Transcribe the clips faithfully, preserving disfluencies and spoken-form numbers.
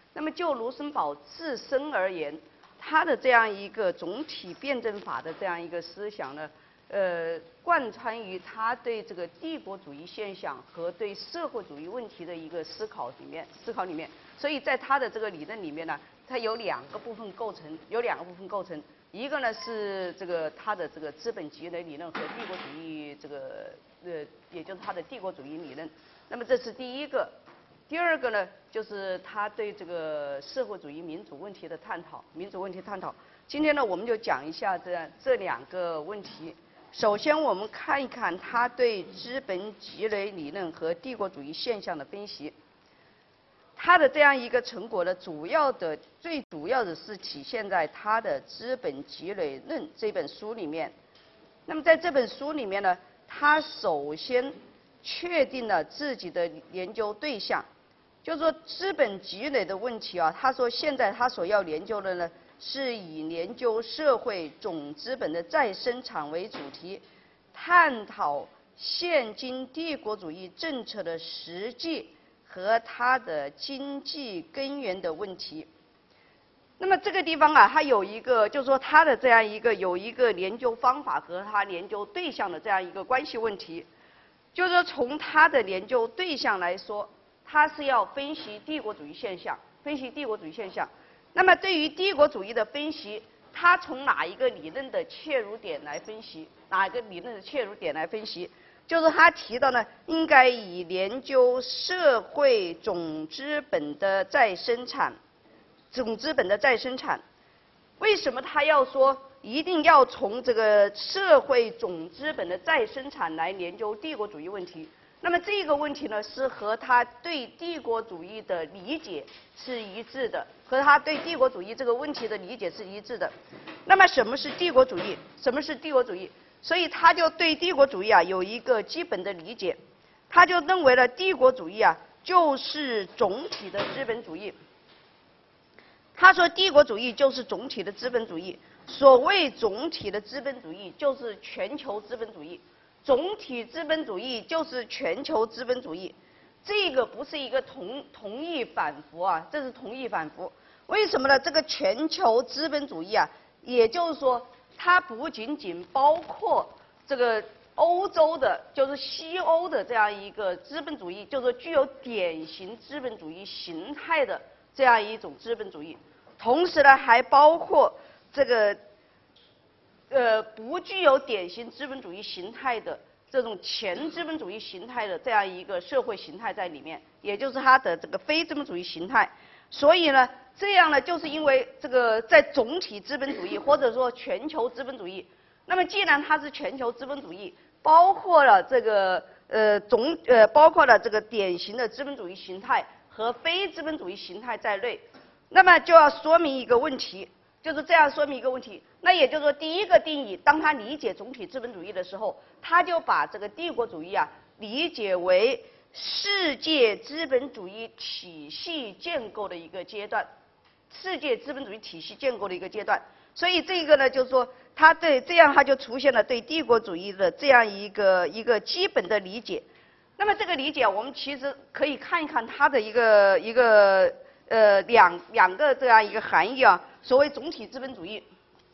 那么就卢森堡自身而言，他的这样一个总体辩证法的这样一个思想呢，呃，贯穿于他对这个帝国主义现象和对社会主义问题的一个思考里面，思考里面。所以在他的这个理论里面呢，它有两个部分构成，有两个部分构成。一个呢是这个他的这个资本积累理论和帝国主义这个呃，也就是他的帝国主义理论。那么这是第一个。第二个呢，就是他对这个社会主义民主问题的探讨，民主问题探讨。今天呢，我们就讲一下这这两个问题。首先，我们看一看他对资本积累理论和帝国主义现象的分析。他的这样一个成果呢，主要的、最主要的是体现在他的《资本积累论》这本书里面。那么在这本书里面呢，他首先确定了自己的研究对象。就是说资本积累的问题啊，他说现在他所要研究的呢，是以研究社会总资本的再生产为主题，探讨现今帝国主义政策的实际和它的经济根源的问题。那么这个地方啊，它有一个，就是说它的这样一个有一个研究方法和它研究对象的这样一个关系问题。就是说从它的研究对象来说，它是要分析帝国主义现象，分析帝国主义现象。那么对于帝国主义的分析，它从哪一个理论的切入点来分析？哪一个理论的切入点来分析？就是他提到呢，应该以研究社会总资本的再生产，总资本的再生产。为什么他要说一定要从这个社会总资本的再生产来研究帝国主义问题？那么这个问题呢，是和他对帝国主义的理解是一致的，和他对帝国主义这个问题的理解是一致的。那么什么是帝国主义？什么是帝国主义？所以他就对帝国主义啊有一个基本的理解，他就认为了帝国主义啊就是总体的资本主义。他说帝国主义就是总体的资本主义，所谓总体的资本主义就是全球资本主义。总体资本主义就是全球资本主义，这个不是一个同同义反复啊，这是同义反复。为什么呢？这个全球资本主义啊，也就是说，它不仅仅包括这个欧洲的，就是西欧的这样一个资本主义，就是具有典型资本主义形态的这样一种资本主义，同时呢，还包括这个。呃，不具有典型资本主义形态的这种前资本主义形态的这样一个社会形态在里面，也就是它的这个非资本主义形态。所以呢，这样呢，就是因为这个在总体资本主义或者说全球资本主义，那么既然它是全球资本主义，包括了这个呃总呃包括了这个典型的资本主义形态和非资本主义形态在内，那么就要说明一个问题。就是这样说明一个问题，那也就是说，第一个定义，当他理解总体资本主义的时候，他就把这个帝国主义啊理解为世界资本主义体系建构的一个阶段，世界资本主义体系建构的一个阶段。所以这个呢，就是说，他对这样他就出现了对帝国主义的这样一个一个基本的理解。那么这个理解，我们其实可以看一看它的一个一个呃两两个这样一个含义啊。所谓总体资本主义，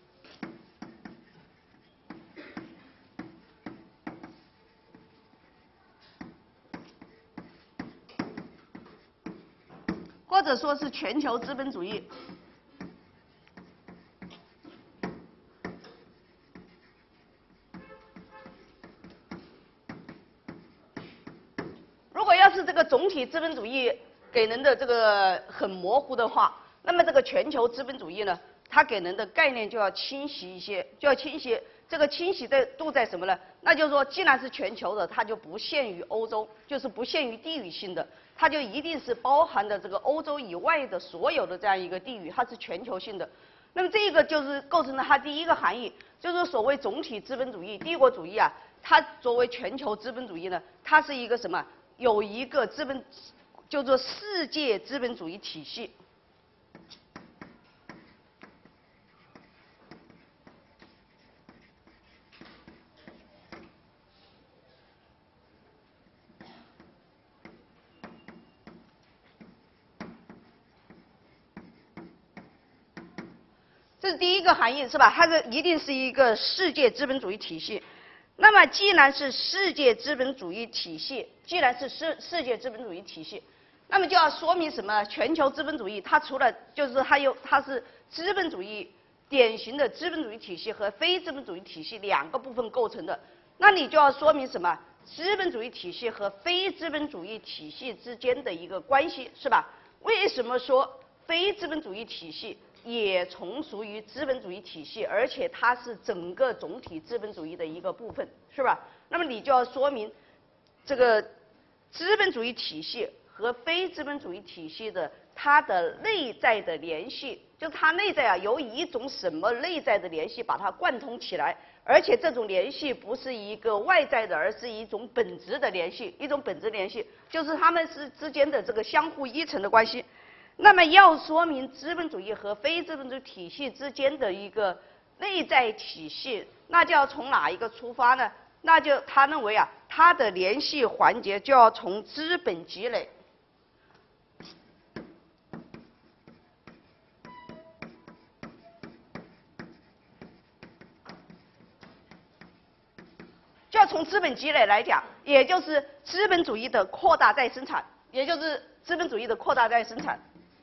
或者说是全球资本主义。如果要是这个总体资本主义给人的这个很模糊的话，那么这个全球资本主义呢，它给人的概念就要清晰一些，就要清晰。这个清晰的度在什么呢？那就是说，既然是全球的，它就不限于欧洲，就是不限于地域性的，它就一定是包含的这个欧洲以外的所有的这样一个地域，它是全球性的。那么这个就是构成了它第一个含义，就是所谓总体资本主义、帝国主义啊，它作为全球资本主义呢，它是一个什么？有一个资本，叫做世界资本主义体系。 这是第一个含义，是吧？它这一定是一个世界资本主义体系。那么，既然是世界资本主义体系，既然是世世界资本主义体系，那么就要说明什么？全球资本主义它除了就是它有它是资本主义典型的资本主义体系和非资本主义体系两个部分构成的，那你就要说明什么？资本主义体系和非资本主义体系之间的一个关系，是吧？为什么说非资本主义体系也从属于资本主义体系，而且它是整个总体资本主义的一个部分，是吧？那么你就要说明这个资本主义体系和非资本主义体系的它的内在的联系，就它内在啊有一种什么内在的联系把它贯通起来，而且这种联系不是一个外在的，而是一种本质的联系，一种本质联系，就是它们是之间的这个相互依存的关系。那么要说明资本主义和非资本主义体系之间的一个内在体系，那就要从哪一个出发呢？那就他认为啊，它的联系环节就要从资本积累。就要从资本积累来讲，也就是资本主义的扩大再生产，也就是资本主义的扩大再生产。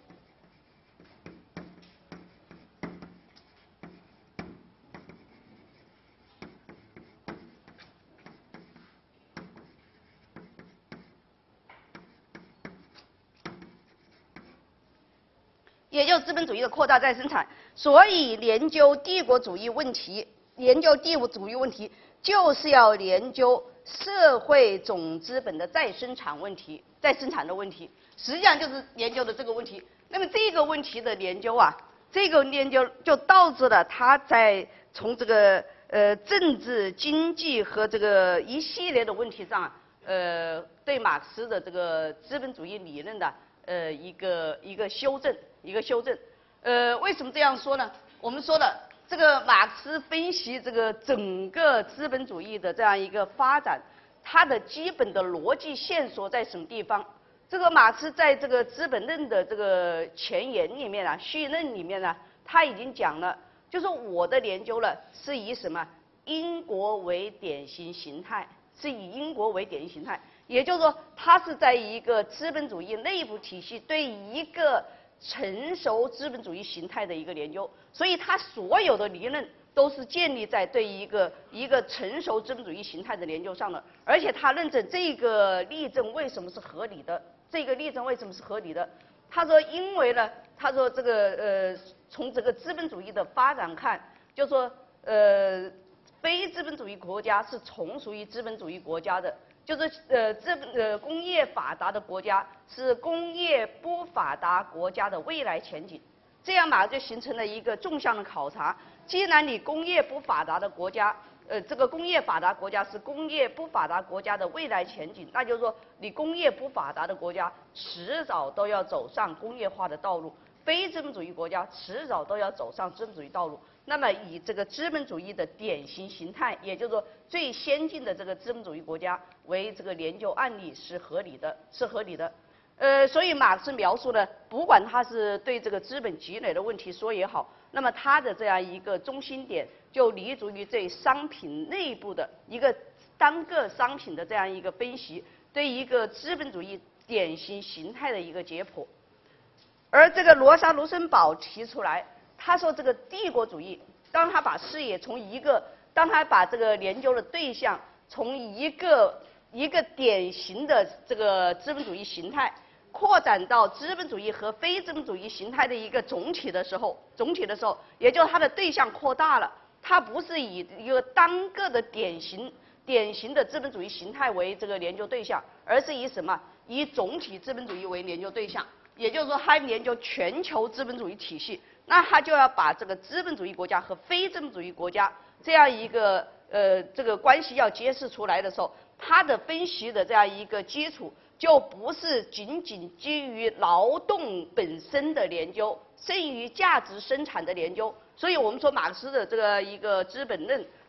也就是资本主义的扩大再生产，所以研究帝国主义问题，研究帝国主义问题就是要研究社会总资本的再生产问题，再生产的问题，实际上就是研究的这个问题。那么这个问题的研究啊，这个研究就导致了他在从这个呃政治、经济和这个一系列的问题上，呃，对马克思的这个资本主义理论的呃一个一个修正。一个修正，呃，为什么这样说呢？我们说了，这个马克思分析这个整个资本主义的这样一个发展，它的基本的逻辑线索在什么地方？这个马克思在这个《资本论》的这个前言里面啊，序论里面呢，他已经讲了，就说我的研究呢是以什么英国为典型形态，是以英国为典型形态，也就是说，它是在一个资本主义内部体系对一个成熟资本主义形态的一个研究，所以它所有的理论都是建立在对一个一个成熟资本主义形态的研究上的，而且他认证这个例证为什么是合理的，这个例证为什么是合理的？他说，因为呢，他说这个呃，从这个资本主义的发展看，就说呃，非资本主义国家是从属于资本主义国家的。就是呃，资本呃工业发达的国家是工业不发达国家的未来前景，这样嘛就形成了一个纵向的考察。既然你工业不发达的国家，呃，这个工业发达国家是工业不发达国家的未来前景，那就是说你工业不发达的国家迟早都要走上工业化的道路，非资本主义国家迟早都要走上资本主义道路。那么以这个资本主义的典型形态，也就是说最先进的这个资本主义国家为这个研究案例是合理的，是合理的。呃，所以马克思描述的，不管他是对这个资本积累的问题说也好，那么他的这样一个中心点就立足于对商品内部的一个单个商品的这样一个分析，对一个资本主义典型形态的一个解剖。而这个罗莎卢森堡提出来。他说：“这个帝国主义，当他把视野从一个，当他把这个研究的对象从一个一个典型的这个资本主义形态，扩展到资本主义和非资本主义形态的一个总体的时候，总体的时候，也就是它的对象扩大了，它不是以一个单个的典型典型的资本主义形态为这个研究对象，而是以什么？以总体资本主义为研究对象。也就是说，他研究全球资本主义体系。”那他就要把这个资本主义国家和非资本主义国家这样一个呃这个关系要揭示出来的时候，他的分析的这样一个基础就不是仅仅基于劳动本身的研究，剩余价值生产的研究。所以我们说马克思的这个一个《资本论》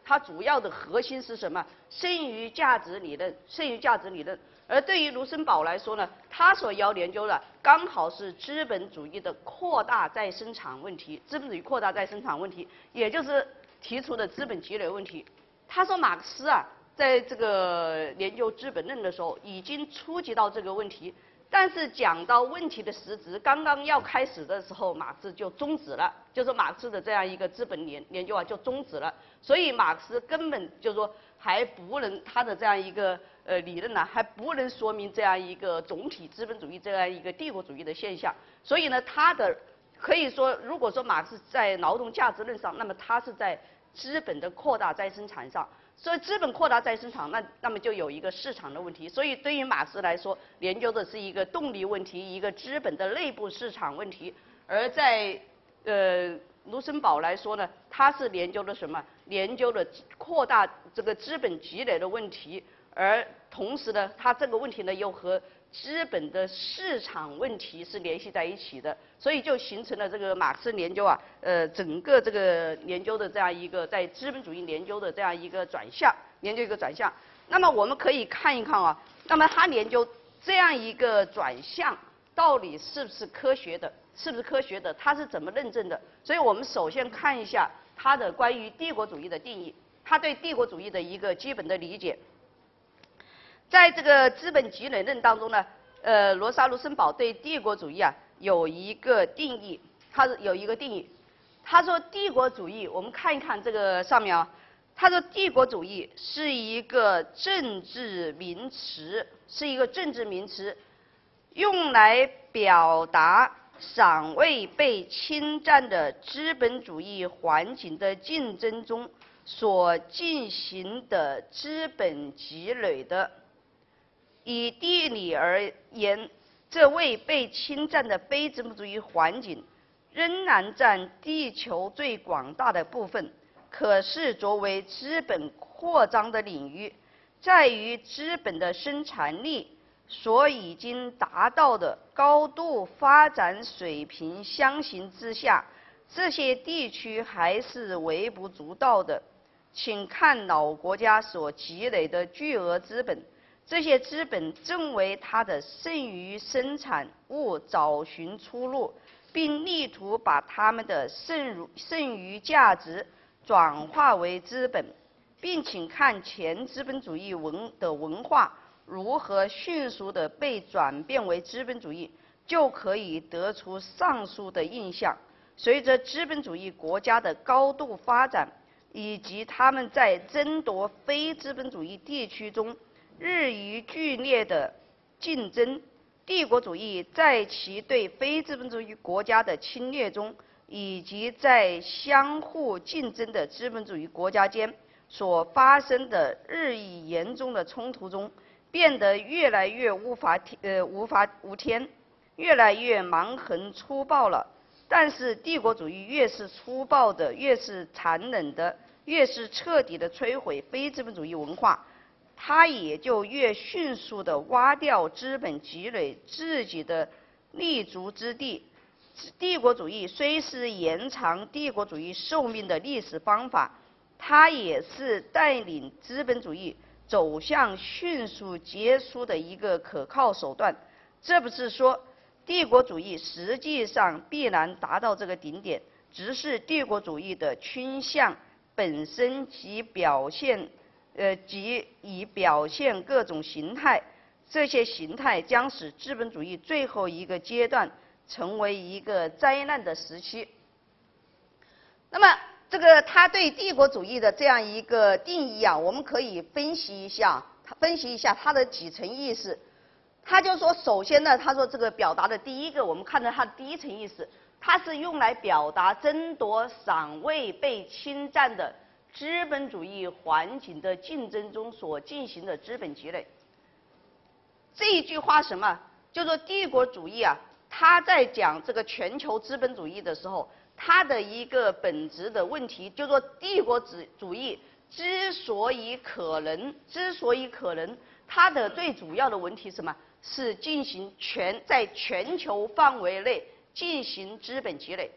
它主要的核心是什么？剩余价值理论，剩余价值理论。而对于卢森堡来说呢，他所要研究的刚好是资本主义的扩大再生产问题，资本主义扩大再生产问题，也就是提出的资本积累问题。他说马克思啊，在这个研究《资本论》的时候，已经触及到这个问题，但是讲到问题的实质，刚刚要开始的时候，马克思就终止了，就是马克思的这样一个资本研研究啊就终止了。所以马克思根本就是说还不能他的这样一个呃理论呢、啊，还不能说明这样一个总体资本主义这样一个帝国主义的现象。所以呢，他的可以说，如果说马克思在劳动价值论上，那么他是在资本的扩大再生产上。所以资本扩大再生产，那那么就有一个市场的问题。所以对于马克思来说，研究的是一个动力问题，一个资本的内部市场问题。而在呃卢森堡来说呢，他是研究的什么？研究的扩大这个资本积累的问题，而同时呢，他这个问题呢又和资本的市场问题是联系在一起的，所以就形成了这个马克思研究啊，呃，整个这个研究的这样一个在资本主义研究的这样一个转向，研究一个转向。那么我们可以看一看啊，那么他研究这样一个转向到底是不是科学的，是不是科学的，他是怎么认证的？所以我们首先看一下他的关于帝国主义的定义，他对帝国主义的一个基本的理解。在这个资本积累论当中呢，呃，罗莎卢森堡对帝国主义啊有一个定义，他有一个定义，他说帝国主义，我们看一看这个上面啊，他说帝国主义是一个政治名词，是一个政治名词，用来表达尚未被侵占的资本主义环境的竞争中所进行的资本积累的。以地理而言，这未被侵占的非资本主义环境仍然占地球最广大的部分，可视作为资本扩张的领域，在于资本的生产力所已经达到的高度发展水平相形之下，这些地区还是微不足道的。请看老国家所积累的巨额资本，这些资本正为它的剩余生产物找寻出路，并力图把它们的剩剩余价值转化为资本，并请看前资本主义文的文化如何迅速地被转变为资本主义，就可以得出上述的印象。随着资本主义国家的高度发展，以及他们在争夺非资本主义地区中日益剧烈的竞争，帝国主义在其对非资本主义国家的侵略中，以及在相互竞争的资本主义国家间所发生的日益严重的冲突中，变得越来越无法呃无法无天，越来越蛮横粗暴了。但是帝国主义越是粗暴的，越是残忍的，越是彻底的摧毁非资本主义文化，它也就越迅速地挖掉资本积累自己的立足之地。帝国主义虽是延长帝国主义寿命的历史方法，它也是带领资本主义走向迅速结束的一个可靠手段。这不是说帝国主义实际上必然达到这个顶点，只是帝国主义的倾向本身及表现呃，即以表现各种形态，这些形态将使资本主义最后一个阶段成为一个灾难的时期。那么，这个他对帝国主义的这样一个定义啊，我们可以分析一下，分析一下它的几层意思。他就说，首先呢，他说这个表达的第一个，我们看到它的第一层意思，它是用来表达争夺尚未被侵占的资本主义环境的竞争中所进行的资本积累。这一句话什么？就说帝国主义啊，他在讲这个全球资本主义的时候，它的一个本质的问题，就说帝国主义之所以可能，之所以可能，它的最主要的问题是什么？是进行全在全球范围内进行资本积累。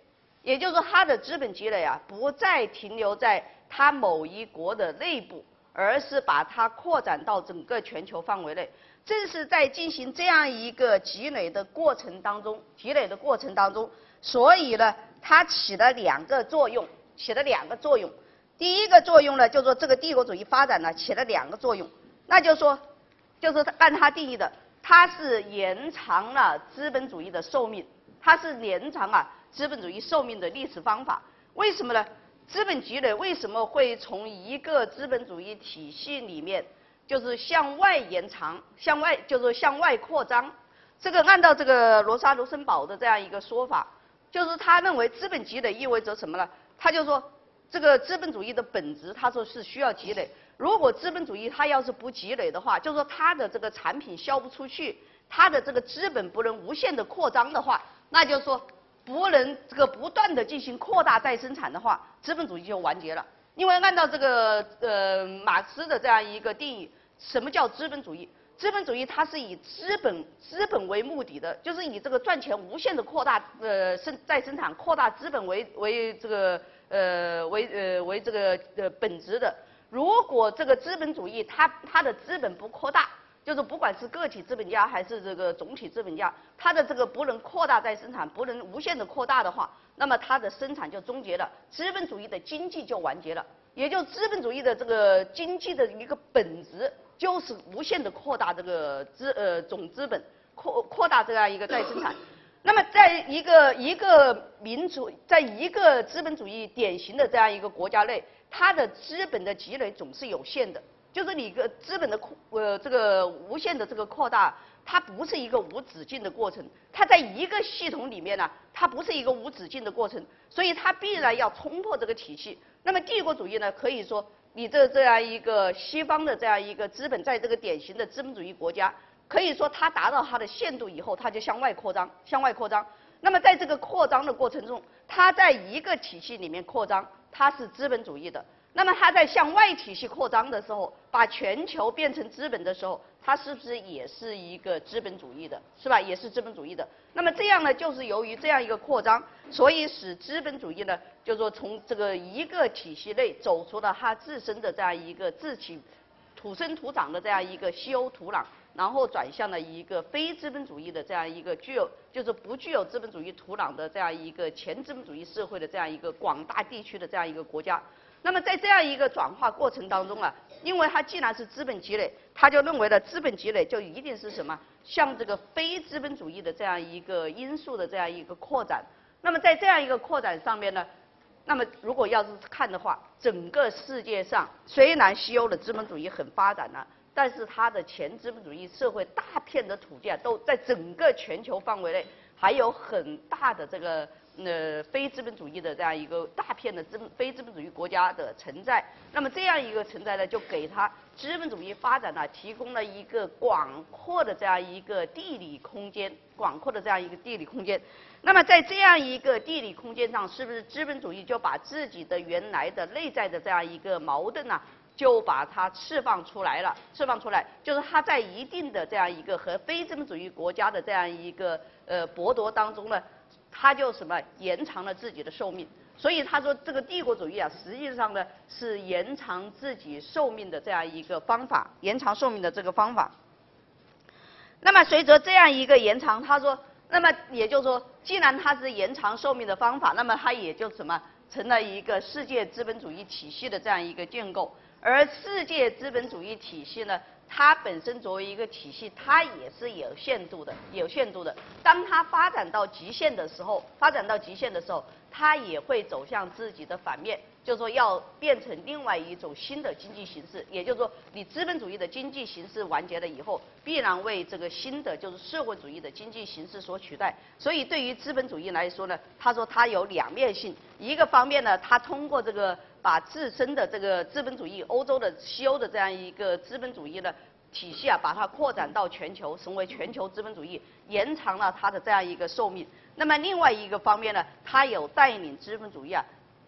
也就是说，它的资本积累啊，不再停留在它某一国的内部，而是把它扩展到整个全球范围内。正是在进行这样一个积累的过程当中，积累的过程当中，所以呢，它起了两个作用，起了两个作用。第一个作用呢，就是说这个帝国主义发展呢，起了两个作用，那就是说，就是按它定义的，它是延长了资本主义的寿命，它是延长啊资本主义寿命的历史方法。为什么呢？资本积累为什么会从一个资本主义体系里面，就是向外延长，向外就是向外扩张？这个按照这个罗莎·卢森堡的这样一个说法，就是他认为资本积累意味着什么呢？他就说，这个资本主义的本质，他说是需要积累。如果资本主义它要是不积累的话，就是说它的这个产品销不出去，它的这个资本不能无限的扩张的话，那就是说不能这个不断的进行扩大再生产的话，资本主义就完结了。因为按照这个呃马克思的这样一个定义，什么叫资本主义？资本主义它是以资本资本为目的的，就是以这个赚钱无限的扩大呃生再生产扩大资本为为这个呃为呃为这个呃本质的。如果这个资本主义它它的资本不扩大，就是不管是个体资本家还是这个总体资本家，它的这个不能扩大再生产，不能无限的扩大的话，那么它的生产就终结了，资本主义的经济就完结了。也就资本主义的这个经济的一个本质，就是无限的扩大这个资呃总资本，扩扩大这样一个再生产。那么在一个一个民主，在一个资本主义典型的这样一个国家内，它的资本的积累总是有限的，就是你个资本的扩呃这个无限的这个扩大，它不是一个无止境的过程，它在一个系统里面呢，它不是一个无止境的过程，所以它必然要冲破这个体系。那么帝国主义呢，可以说你这这样一个西方的这样一个资本，在这个典型的资本主义国家，可以说它达到它的限度以后，它就向外扩张，向外扩张。那么在这个扩张的过程中，它在一个体系里面扩张，它是资本主义的。那么它在向外体系扩张的时候，把全球变成资本的时候，它是不是也是一个资本主义的，是吧？也是资本主义的。那么这样呢，就是由于这样一个扩张，所以使资本主义呢，就是说从这个一个体系内走出了它自身的这样一个自己土生土长的这样一个稀欧土壤，然后转向了一个非资本主义的这样一个具有就是不具有资本主义土壤的这样一个前资本主义社会的这样一个广大地区的这样一个国家。那么在这样一个转化过程当中啊，因为它既然是资本积累，他就认为了资本积累就一定是什么向这个非资本主义的这样一个因素的这样一个扩展。那么在这样一个扩展上面呢，那么如果要是看的话，整个世界上虽然西欧的资本主义很发展了，但是它的前资本主义社会大片的土地啊，都在整个全球范围内还有很大的这个呃非资本主义的这样一个大片的资本非资本主义国家的存在。那么这样一个存在呢，就给它资本主义发展呢提供了一个广阔的这样一个地理空间，广阔的这样一个地理空间。那么在这样一个地理空间上，是不是资本主义就把自己的原来的内在的这样一个矛盾呢，就把它释放出来了？释放出来，就是它在一定的这样一个和非资本主义国家的这样一个呃搏夺当中呢，它就什么延长了自己的寿命。所以他说这个帝国主义啊，实际上呢是延长自己寿命的这样一个方法，延长寿命的这个方法。那么随着这样一个延长，他说，那么也就是说，既然它是延长寿命的方法，那么它也就什么成了一个世界资本主义体系的这样一个建构。而世界资本主义体系呢，它本身作为一个体系，它也是有限度的，有限度的。当它发展到极限的时候，发展到极限的时候，它也会走向自己的反面，就是说要变成另外一种新的经济形式。也就是说，你资本主义的经济形式完结了以后，必然为这个新的就是社会主义的经济形式所取代。所以对于资本主义来说呢，他说它有两面性。一个方面呢，它通过这个把自身的这个资本主义，欧洲的西欧的这样一个资本主义的体系啊，把它扩展到全球，成为全球资本主义，延长了它的这样一个寿命。那么另外一个方面呢，它有带领资本主义啊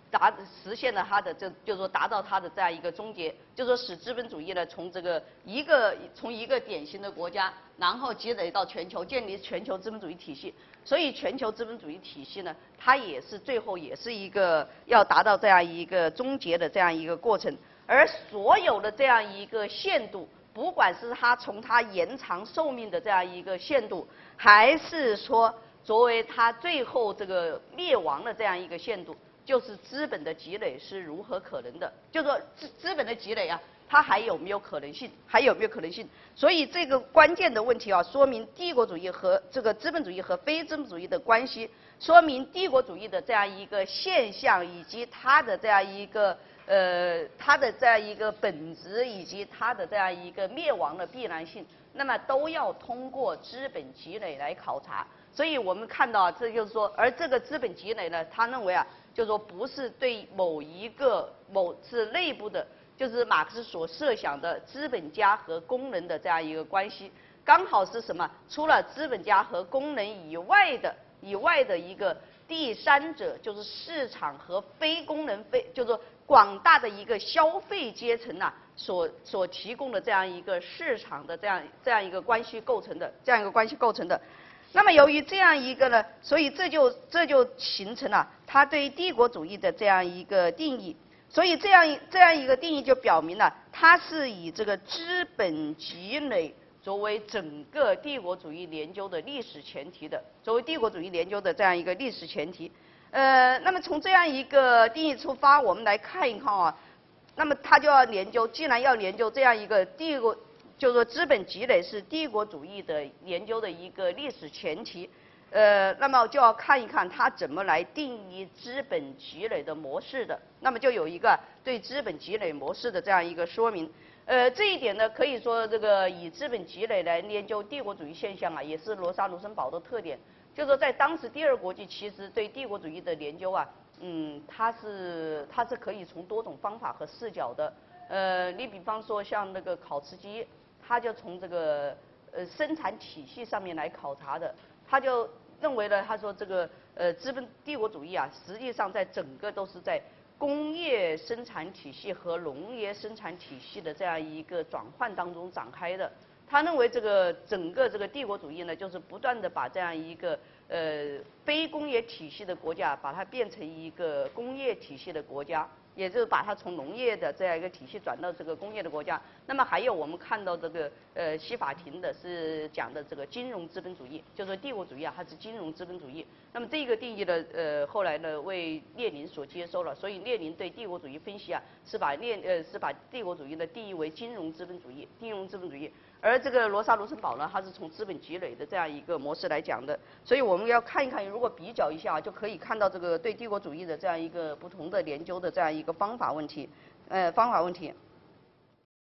达实现了它的这就是说达到它的这样一个终结，就是说使资本主义呢从这个一个从一个典型的国家，然后积累到全球，建立全球资本主义体系。所以全球资本主义体系呢，它也是最后也是一个要达到这样一个终结的这样一个过程。而所有的这样一个限度，不管是它从它延长寿命的这样一个限度，还是说作为它最后这个灭亡的这样一个限度，就是资本的积累是如何可能的？就是说资资本的积累啊，它还有没有可能性？还有没有可能性？所以这个关键的问题啊，说明帝国主义和这个资本主义和非资本主义的关系，说明帝国主义的这样一个现象，以及它的这样一个呃它的这样一个本质，以及它的这样一个灭亡的必然性，那么都要通过资本积累来考察。所以我们看到，这就是说，而这个资本积累呢，他认为啊，就是说不是对某一个某是内部的，就是马克思所设想的资本家和工人的这样一个关系，刚好是什么？除了资本家和工人以外的以外的一个第三者，就是市场和非工人非，就是说广大的一个消费阶层啊，所所提供的这样一个市场的这样这样一个关系构成的这样一个关系构成的。那么由于这样一个呢，所以这就这就形成了他对帝国主义的这样一个定义。所以这样这样一个定义就表明了，它是以这个资本积累作为整个帝国主义研究的历史前提的，作为帝国主义研究的这样一个历史前提。呃，那么从这样一个定义出发，我们来看一看啊，那么他就要研究，既然要研究这样一个帝国。就是说，资本积累是帝国主义的研究的一个历史前提，呃，那么就要看一看它怎么来定义资本积累的模式的。那么就有一个对资本积累模式的这样一个说明。呃，这一点呢，可以说这个以资本积累来研究帝国主义现象啊，也是罗莎卢森堡的特点。就是说，在当时第二国际其实对帝国主义的研究啊，嗯，它是它是可以从多种方法和视角的。呃，你比方说像那个考茨基。他就从这个呃生产体系上面来考察的，他就认为呢，他说这个呃资本帝国主义啊，实际上在整个都是在工业生产体系和农业生产体系的这样一个转换当中展开的。他认为这个整个这个帝国主义呢，就是不断的把这样一个呃非工业体系的国家，把它变成一个工业体系的国家。也就是把它从农业的这样一个体系转到这个工业的国家。那么还有我们看到这个呃西法庭的是讲的这个金融资本主义，就是帝国主义啊，它是金融资本主义。那么这个定义呢，呃后来呢为列宁所接收了，所以列宁对帝国主义分析啊，是把列呃是把帝国主义呢定义为金融资本主义，金融资本主义。而这个罗莎卢森堡呢，它是从资本积累的这样一个模式来讲的，所以我们要看一看，如果比较一下，就可以看到这个对帝国主义的这样一个不同的研究的这样一个方法问题，呃，方法问题。